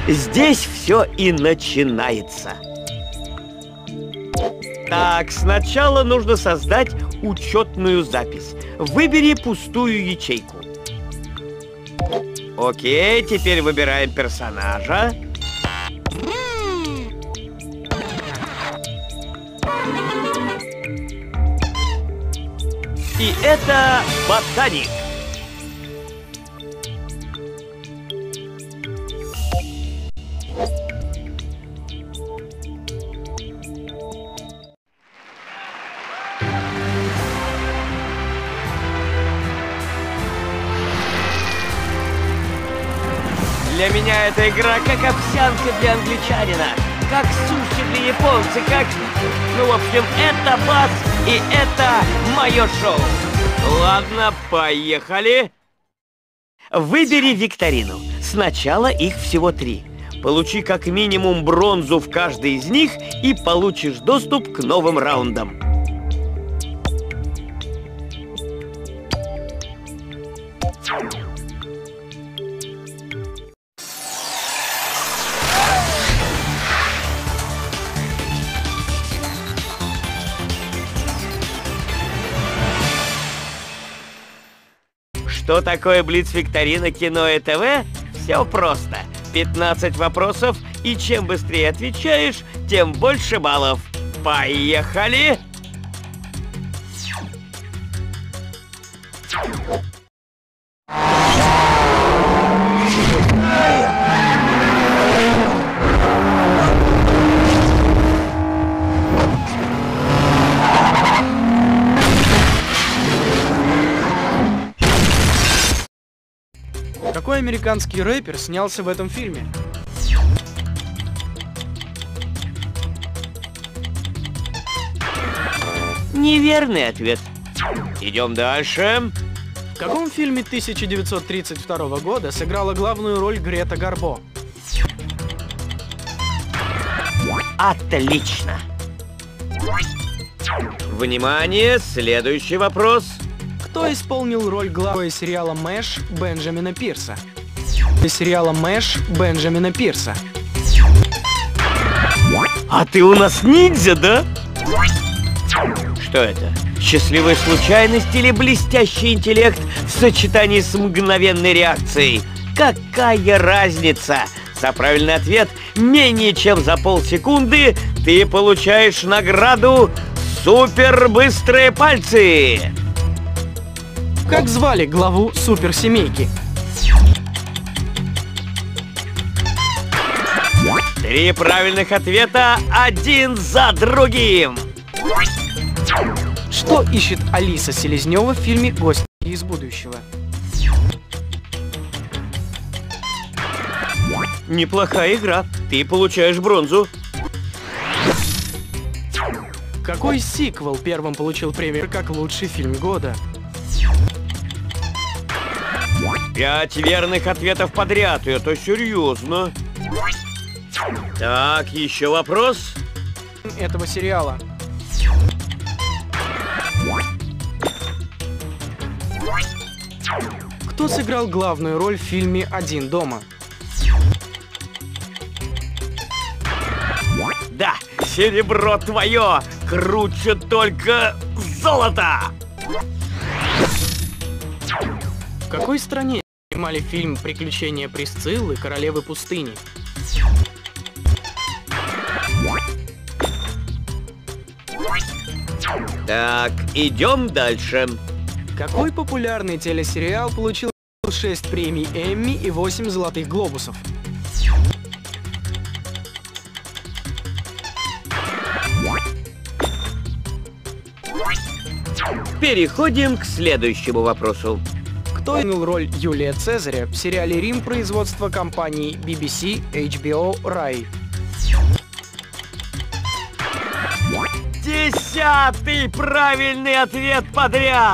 Здесь все и начинается. Так, сначала нужно создать учетную запись. Выбери пустую ячейку. Окей, теперь выбираем персонажа. И это ботаник. Для меня эта игра как овсянка для англичанина, как суши для японца, как... Ну, в общем, это бас, и это мое шоу. Ладно, поехали. Выбери викторину. Сначала их всего 3. Получи как минимум бронзу в каждой из них и получишь доступ к новым раундам. Что такое Блиц-викторина кино и ТВ? Все просто. 15 вопросов, и чем быстрее отвечаешь, тем больше баллов. Поехали! Какой американский рэпер снялся в этом фильме? Неверный ответ. Идем дальше. В каком фильме 1932 года сыграла главную роль Грета Гарбо? Отлично. Внимание, следующий вопрос. Кто исполнил роль главы сериала «Мэш» Бенджамина Пирса? Сериала «Мэш» Бенджамина Пирса. А ты у нас ниндзя, да? Что это? Счастливая случайность или блестящий интеллект в сочетании с мгновенной реакцией? Какая разница? За правильный ответ менее чем за полсекунды ты получаешь награду «Супербыстрые пальцы». Как звали главу суперсемейки? 3 правильных ответа один за другим. Что ищет Алиса Селезнева в фильме «Гости из будущего»? Неплохая игра. Ты получаешь бронзу. Какой сиквел первым получил премию как лучший фильм года? 5 верных ответов подряд. Это серьезно. Так, еще вопрос. Этого сериала. Кто сыграл главную роль в фильме «Один дома»? Да, серебро твое. Круче только золото. В какой стране снимали фильм «Приключения Присциллы, королевы пустыни»? Так, идем дальше. Какой популярный телесериал получил 6 премий Эмми и 8 золотых глобусов? Переходим к следующему вопросу. Кто играл роль Юлия Цезаря в сериале «Рим» производства компаний BBC, HBO, Rai? 10-й правильный ответ подряд.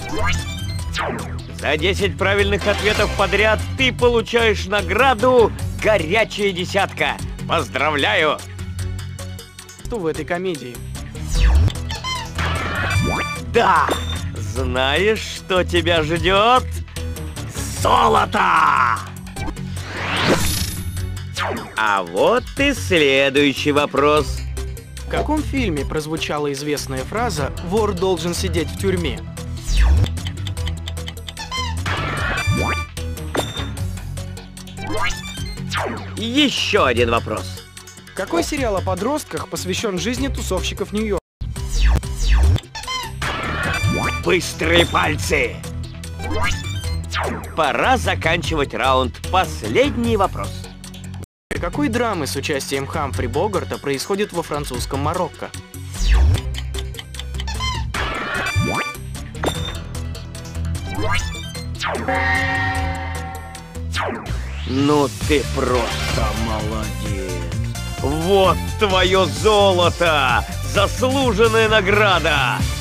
За 10 правильных ответов подряд ты получаешь награду «Горячая десятка». Поздравляю! Кто в этой комедии? Да! Знаешь, что тебя ждет? Золото! А вот и следующий вопрос. В каком фильме прозвучала известная фраза «Вор должен сидеть в тюрьме»? Еще один вопрос. Какой сериал о подростках посвящен жизни тусовщиков Нью-Йорка? Быстрые пальцы. Пора заканчивать раунд. Последний вопрос. Какой драмы с участием Хамфри Богарта происходит во французском Марокко? Ну ты просто молодец. Вот твое золото! Заслуженная награда!